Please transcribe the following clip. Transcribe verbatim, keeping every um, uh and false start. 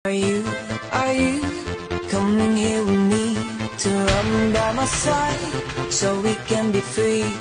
Are you, are you coming here with me to run by my side so we can be free?